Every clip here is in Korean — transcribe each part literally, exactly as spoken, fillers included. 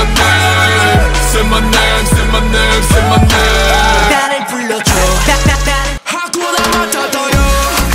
my name, say my name, say my name, say my name. 나를 불러줘. 하쿠나 마타타요.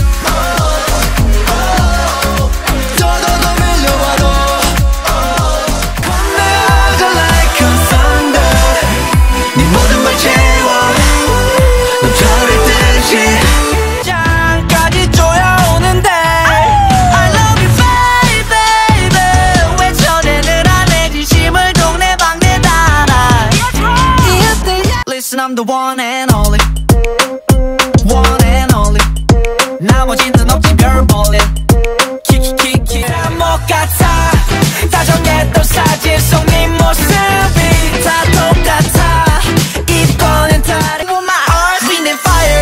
I'm the one and only, one and only. 나머지는 없지 별볼래. 키키키키 못 같아. 다 정했던 사진 속 네 모습이 다 똑같아. 이거는 다른 my earth, wind and fire.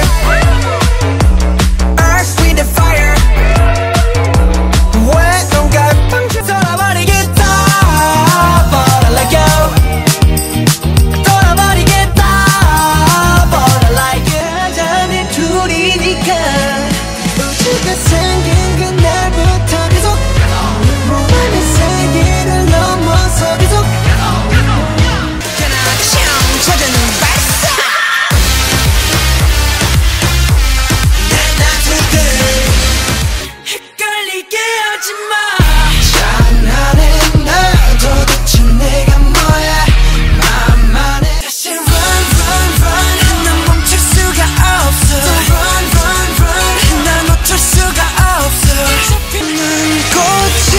Earth, wind and fire. 왜 뭔가 방금 돌아버리겠다. But I let go. 돌아버리겠다. 우주가 생긴 그날부터 계속 몸안의 세계를 넘어서 계속 그나참 찾아는 발사 난 아프게 헷갈리게 하지마. 장난해 나 도대체 내가 뭐야. 맘만해 다시 run run run. 난 멈출 수가 없어. run run run. 난 놓칠 수가 없어. 잡히는 꽃이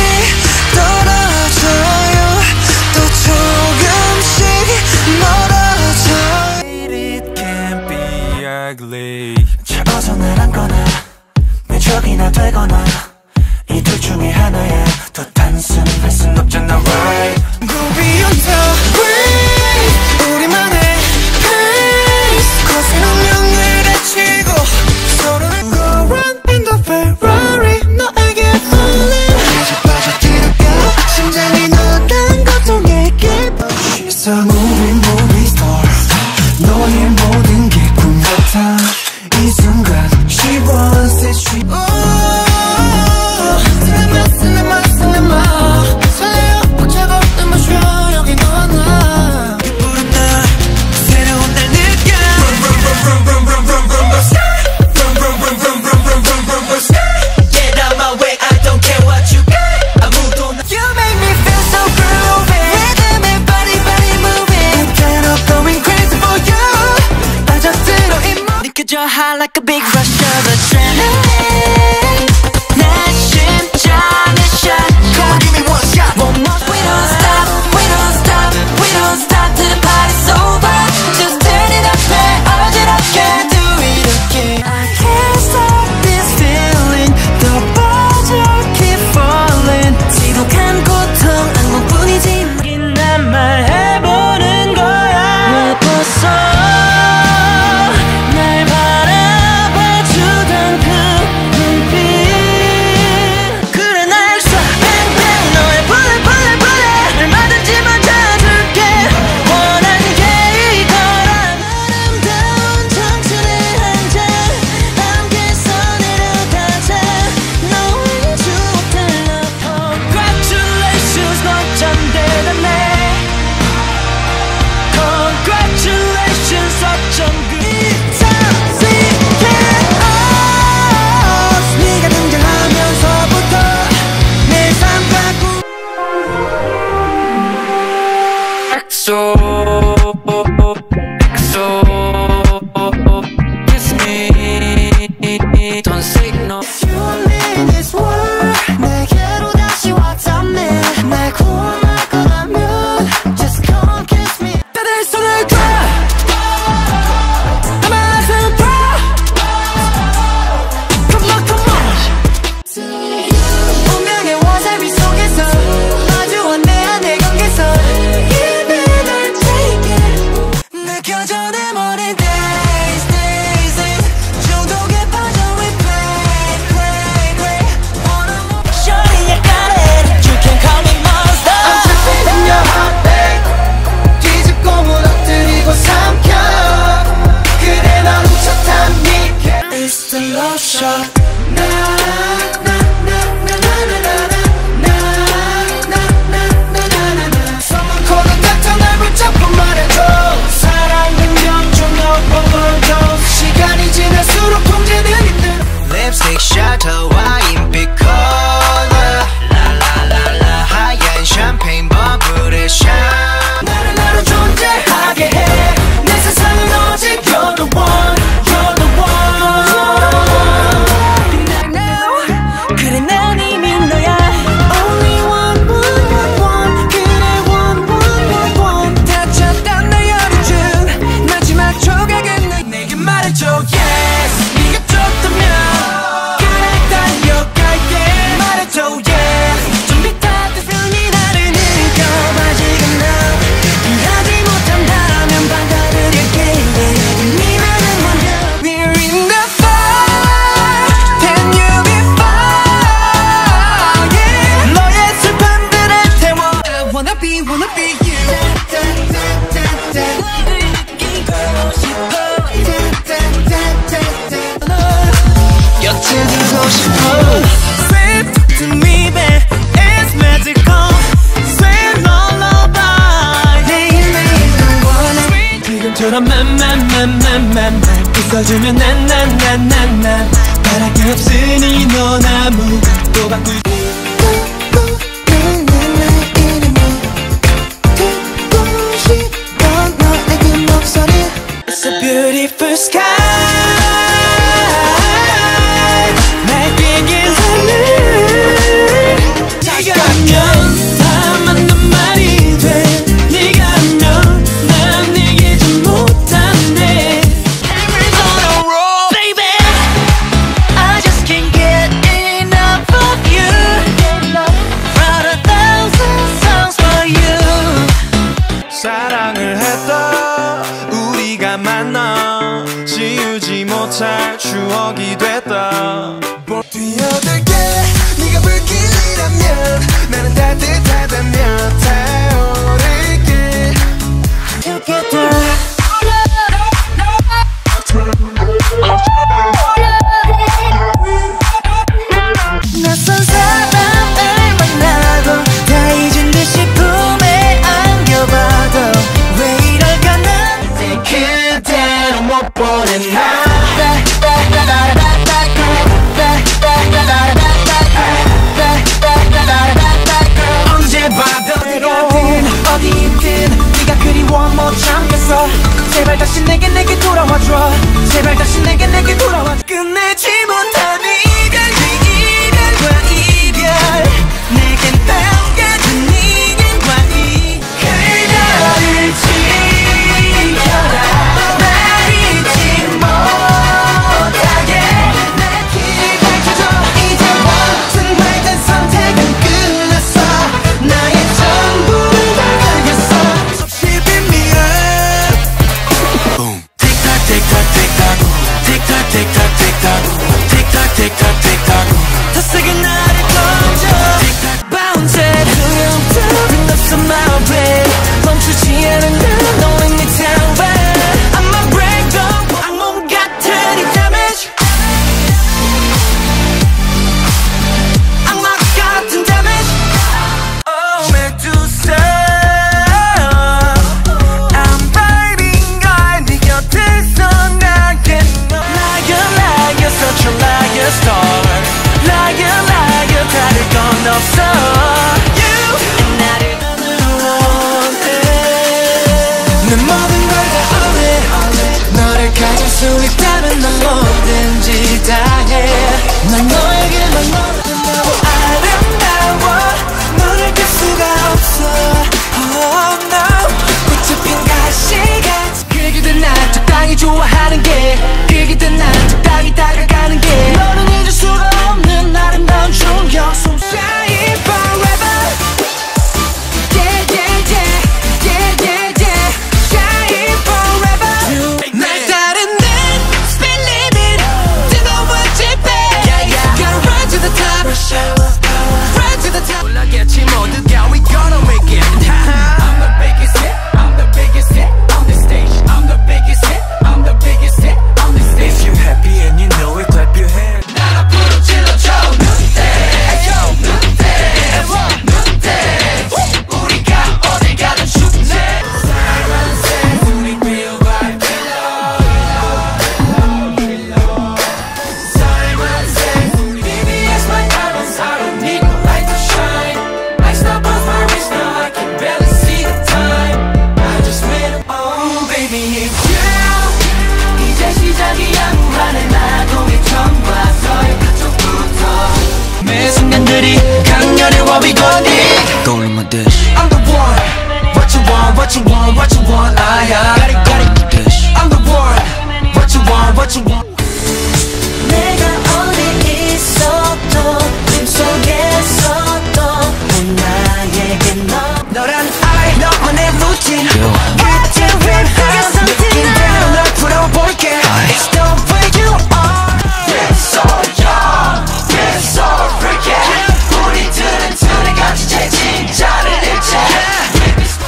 떨어져요. 또 조금씩 멀어져. It can't be ugly. 잡아서 날 안거나 내 적이나 되거나 이 둘 중에 하나야. 더 단순할 순 없잖아 right. Go beyond the grave. 우리만의 pace. 거센 운명을 헤치고 서로를 go run in the Ferrari. 너에게 falling 계속 빠져들어가. 심장이 너란 고통에게 She's a movie movie star. 너의 모든 게 꿈 같아. 이 순간 She wants it. She cinema cinema cinema. 설레어 벅차고 뜸을 쉬어. 여기 너와 나 부른 날 새로운 날 느껴. Run run run run run run run. Run run run run run run run run run. Get out my way, I don't care what you got. 아무도 나 You make me feel so groovy. Rhythm and body body moving. Can't stop going crazy for you. 빠져들어 이 몸 느껴져 high like a big rush of adrenaline. 내 심장의 shot. Come on, give me one shot. One more. We don't stop, we don't stop, we don't stop till the party's over. Just turn it up and 어지럽게 do it again. I can't stop this feeling. 더 빠져 keep falling. 지독한 고통 악몽뿐이지. 난 말해보는 거야. 왜 벌써 날 바라봐주던 그 눈빛. 그래 날 쏴 bang bang. 너의 bullet bullet bullet. 얼마든지 맞아줄게. 원하는 게 이거란 아름다운 청춘의 한잔. 함께서 내려가자. 너의 추억들 love. Congratulations 너 참 대단해. Congratulations 어쩜 그리 네가 등장하면서부터 내 삶과 꿈 Exo, exo, kiss me. Don't say no. You in this world. 내게로 다시 왔다네. 날 구원할 거라면 Just come kiss me. 다들 손을 들어. I'm a super. Come on, come on. 운명의 와사비 속에서 마주한 내 안의 경계선. Even I'm taking wanna be you. 너를 느끼고 싶어. 곁에 두고 싶어. Sweet to me, babe, it's magical. Sweet lullaby. 매일 매일 널 원해. 지금처럼 맘맘맘맘맘 웃어주면 난난난난난 바랄 게 없으니 넌 아무도 바꿀. It's a beautiful sky. 날뛰긴 하늘. 네가 하면 다 맞는 말이 돼. 네가 하면 난 내게 좀 못한대. Everything's on a roll, baby. I just can't get enough of you. Wrote a thousand songs for you. 사랑을 했다 우리가 만나 지우지 못할 추억이 됐다. 뛰어들게 네가 불길이라면 나는 따뜻하다면 타오를게. Together 낯선 사람을 만나도 다 잊은 듯이 품에 안겨봐도 왜 이럴까 난 그대로 못 보내 나. 언제 봐도 어디가든 어디든 네가 그리워 못 참겠어. 제발 다시 내게 내게 돌아와줘. 제발 다시 내게 내게 돌아와. 끝내지 못한 이별 이별과 이별 내겐 남겨진 이별과 이 그녀를 지켜라. 날 잊지 못하게 내 길을 밝혀줘. 이제 모든 말든 선택은 끝났어. 나의 전부를 다 알겠어. 섭씨 비밀은 틱탁 틱탁 틱탁 틱탁 틱탁 틱탁 틱탁 틱탁 틱탁 더 세게 나를 던져. Bounce it Bring up some my way 멈추지 않은 날 Don't let me down babe. I'ma break the 악몽 같은 이 damage. 악마 같은 damage. Oh Medusa I'm babying 걸 네 곁에서 나게 너 Liar liar such a liar star. Liar liar 다를 건 없어. You 나를 원해. 내 모든 걸 다 원해. 너를 가질 수 있다면 난 뭐든지 다 해. 난 너에게만 너무 아름다워. 너를 깰 수가 없어. Oh no 꽃이 핀 가시같이 그기든 난 적당히 좋아하는 게 그기든 난 적당히 다가가는 게 너는 잊을 수가 없는 아름다운 충격. So shine forever. Yeah yeah yeah yeah yeah yeah shine forever. 날 따르는 speed limit 뜨거워질 배. Gotta run to the top. Run to the top. 올라겠지 모두가 we gonna make it. I'm the biggest hit. I'm the biggest hit on this stage. I'm the biggest hit. I'm the biggest hit on this stage. If you're happy and you know it, clap your hands. 날 앞으로 질러줘. 눈대. Ayo 눈대. And 눈대. 우리가 어딜 가든 축제. 빨간색 우리 real vibe killer. 빨간색 우리 B B S my diamonds. I don't need no light to shine. Lights not above my wrist now. I can barely see the time. I just made a oh baby it's you. 이제 시작이야 무한의 나동의 처음과 서의 그쪽부터 매 순간들이 강렬해 what we gon' need. Going my dish, I'm the one. What you want, what you want, what you want. I got it, got it. my dish. I'm the one. What you want, what you want. 내가 어디 있어도 꿈 속에서도 넌 나에게 너 너란 I 너만의 루틴. 같은 랩 느낀 대로 널 풀어볼게. It's the way you are. You're so young, you're so freaky. 우리들은 둘이 같이 제 진짜를 잃지.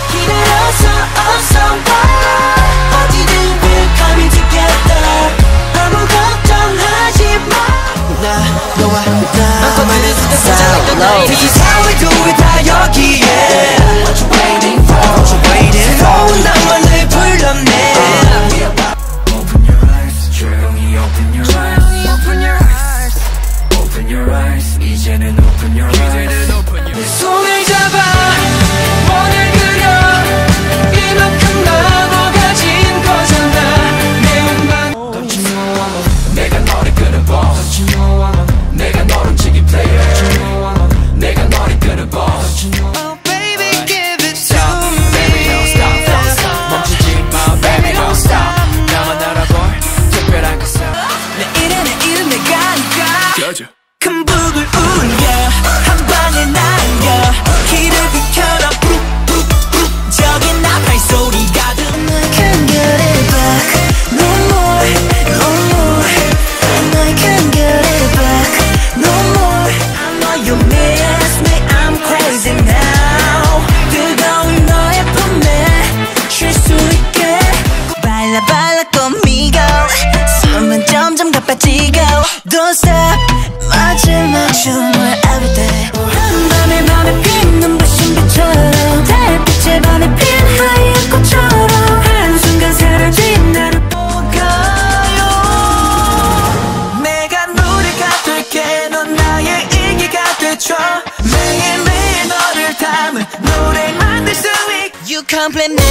you compliment.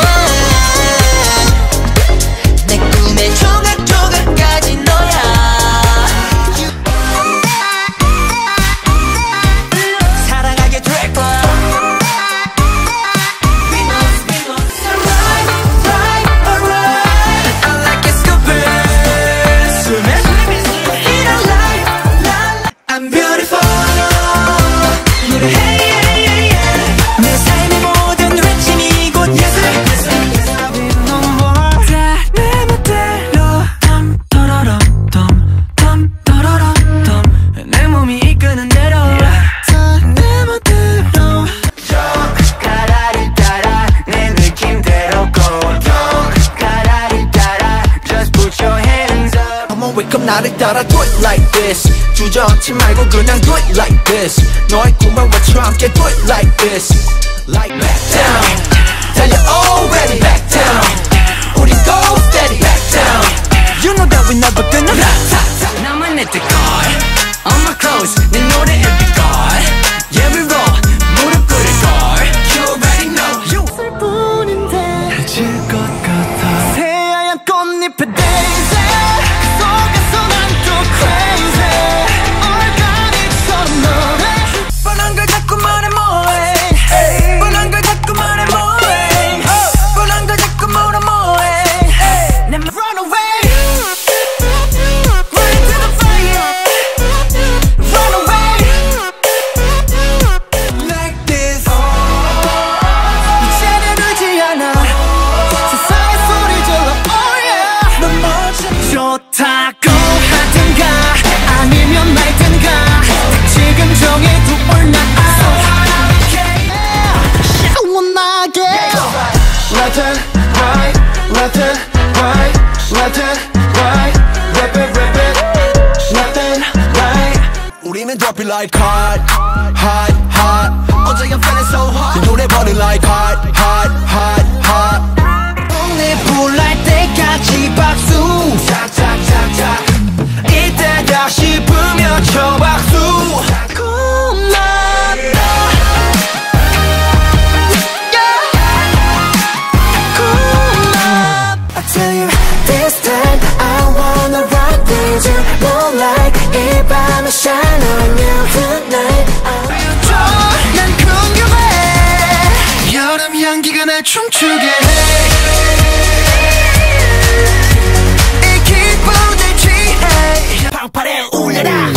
내 꿈의 조각조각까지 너야. 사랑하게 될 거야. I'm beautiful. 내 삶의 모든 외침이 곧 예술. No more. 다 내 멋대로 덤 떠러럼 덤덤 떠러럼 덤. 내 몸이 이끄는 대로 다 내 멋대로. 가라를 따라 내 느낌대로 go. 가라를 따라 just put your hands up. Come on wake up 나를 따라 do it like this. 주저앉지 말고 그냥 do it like this. 너의 꿈을 외쳐 함께 do it like this. Like back down 달려 already back down. 우리 go steady back down. You know that we never gonna 나만 내 뜻걸 On my clothes 내 노래 every god. Yeah we roll 무릎 꿇을 걸. You already know you 슬뿐인데 해질 것 같아. 새하얀 꽃잎의 daisy. 그 속에서 난 또 crazy. 뻔한 걸 자꾸 말해 뭐해. 뻔한 걸 자꾸 말해 뭐해. 뻔한 걸 자꾸 물어 뭐해. 내 run away. Run into the fire. Run away. Like this. 이제는 울지 않아. 세상의 소리 질러 oh yeah. 넌 멋져. 좋다고 하든가 아니면 말든가. 지금 정해도 올라 시원하게 Left and right, left and right, left and right. Rip it, rip it, left and right. 우리는 drop it like hot, hot, hot. 어제 I'm feeling so hot. 이 노래 버리 like hot, hot, hot, hot. 동네 불날 때까지 박수 착착착착. 이때다 싶으면 쳐 박수. 고맙다. 고맙다. I tell you this time I wanna rock with you. Moonlight 이 밤에 shine on you tonight. 난 궁금해. 여름 향기가 날 춤추게 해. 이 기분을 취해. 방팔에 울려라.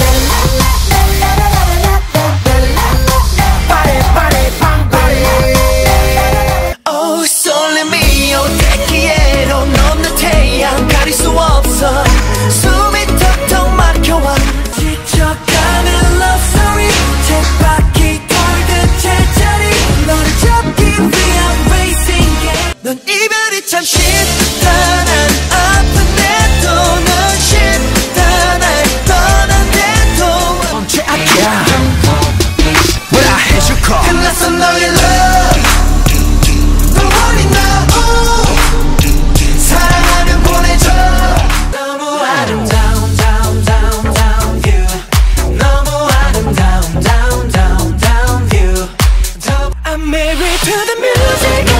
Oh 설렘이 어땠기에로 넘는 태양 가릴 수 없어. 숨이 턱턱 막혀와. 지쳐가는 love story. 쳇바퀴 돌듯 제자리. 너를 잡기 위한 racing game. 넌 이별이 참 쉽다. 난 아픈데도 넌 쉽다. 날 떠난데도 멈춰 아껴. 뭐라 해줄까. 끝났어 너의 love. 너머리 나 사랑하면 보내줘. 너무 아름다운 down down down view. 너무 아름다운 down down down view. I'm married to the music.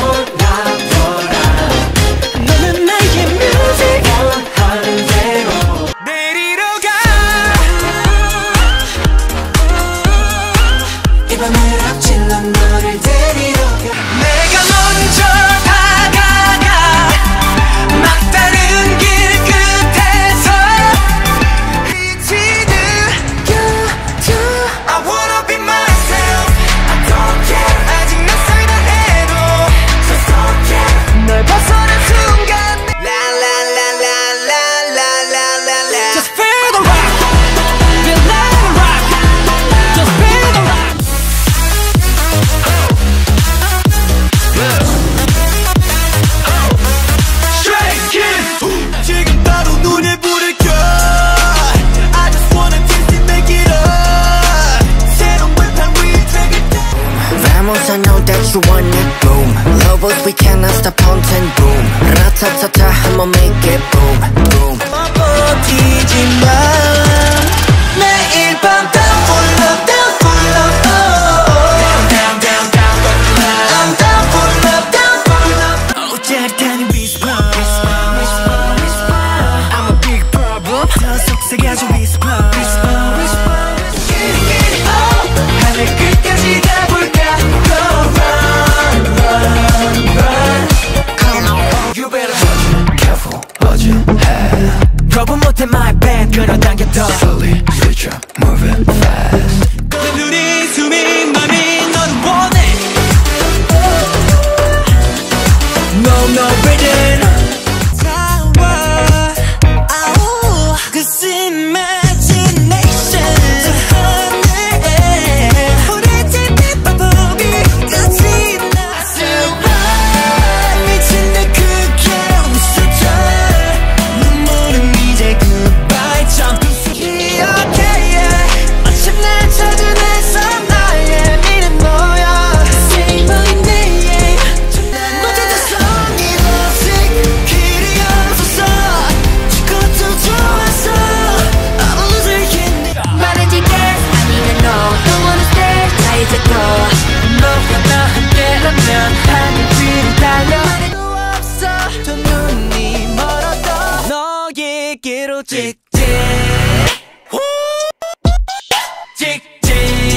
너는 나의 music. 원하는 대로 내리러 가. 이 밤을 앞질러 너를 데리러 가. 내가 먼저 다가가. 막다른 길 끝에서 빛이 느껴져. I wanna be myself. I don't care. 아직 낯설다 해도 just don't care. 널 벗어난 순간 La la la la la la la la la. Just feel the rock. Feel like a rock. Just feel the rock. Shake it. 지금 바로 눈에 불을 켜. I just wanna taste it, make it up. 새로운 발판 위에 되겠다. Vamos, I know that you want it, boom. Lobos, we cannot stop haunting, boom. Ratatata, I'ma make it boom, boom. 버티지마. 매일 밤 down for love, down for love. Oh, oh. Down, down, down, down for love. I'm down for love, down 찍찍 찍찍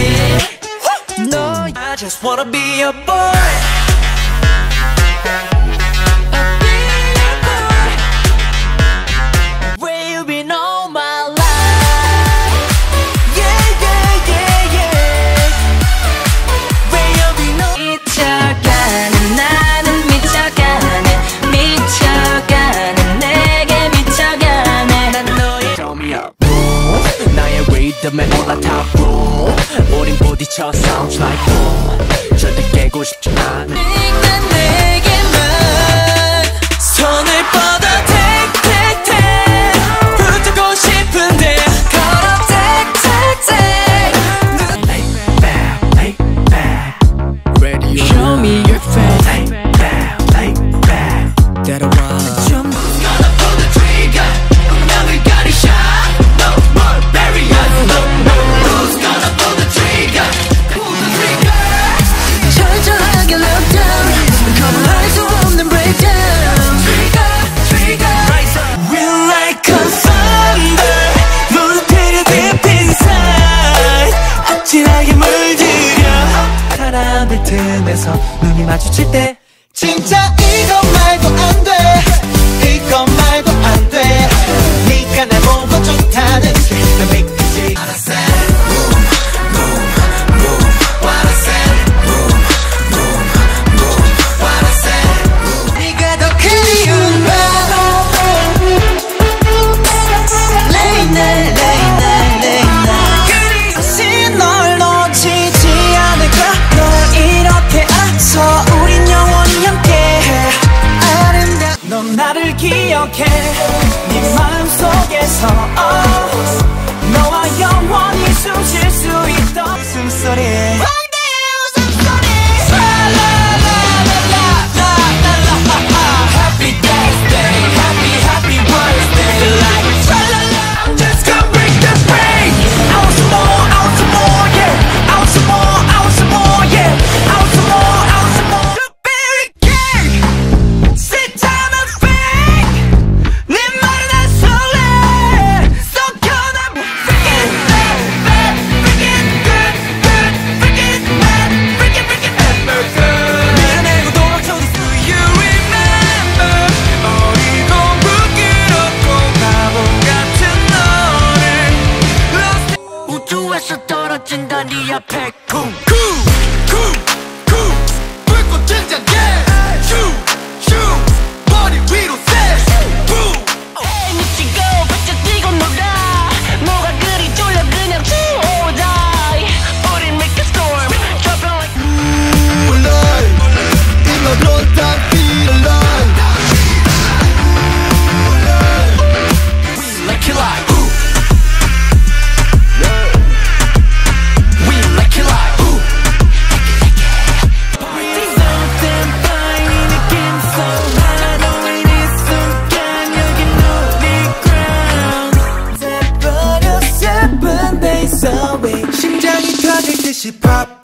No, I just wanna be your boy. Where you been all my life? Yeah, yeah, yeah, yeah. Where you been all 미쳐가는 나는 미쳐가네 미쳐가는 내게 미쳐가네 난 너의 Show me up 나의 리듬에 올라타 우린 부딪혀 sounds like boom 절대 깨고 싶지 않아 난 내게만 손을 뻗어 take take take 붙고 싶은데 걸어 take take take lay back lay back ready show me your face lay back lay back 때려와 좀 Who's gonna pull the trigger 운명을 가리셔 No more barriers No more Who's gonna pull the trigger Pull the trigger 철저하게 lock down 거부할 수 없는 breakdown Trigger trigger rise up We're like a thunder 무릎을 deep inside 아찔하게 물들여 사람들 틈에서 눈이 마주칠 때 진짜 이거 말고 안돼 이거 말고 안돼 네가 날 보고 좋다는 게 믿기지 What I said boom boom boom What I said boom boom boom What I said boom 네가 더 그리운 밤 Late night late night late night 다시 널 놓치지 않을까 널 이렇게 안서 우린 영원히 함께해 아름다운 넌 나를 기억해 네 마음속에서 oh, 너와 영원히 숨 쉴 수 있던 웃음소리 광대의 웃음소리 Happy birthday Happy happy birthday Like tra-la-la Just come break the brain I want some more I want some more yeah I want some more I want some more yeah I want some more I want some more The berry cake Sit down and think 네 말은 안 설레 썩혀나 Freaking bad bad Freaking good good Freaking mad Freaking freaking ever good 밀어내고 도망쳐도 Do you remember 어리고 부끄럽고 바보 같은 너를 Lost 우주에서 떨어진다 네 앞에 쿵 쿵쿵쿵 불꽃 등장 yeah 슈슈 머리 위로 셋 boom 미치고 발짝 뛰고 놀아 뭐가 그리 졸려 그냥 do or die 우린 make a storm Drop it like Alive in my blood I feel alive We like it like ooh We like it like ooh Something fine 이 느낌 so high 너의 이 순간 여긴 holy ground 돼버려 seven days away 심장이 터질 듯이 pop